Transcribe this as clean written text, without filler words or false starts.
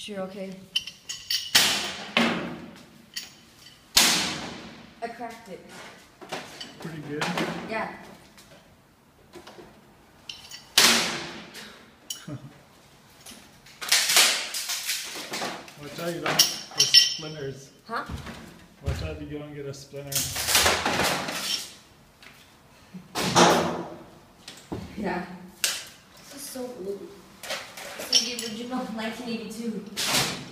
Sure, okay. I cracked it. Pretty good. Yeah. Watch out you don't get splinters. Huh? Watch out you don't get a splinter. Yeah. This is so old. This is the original 1982.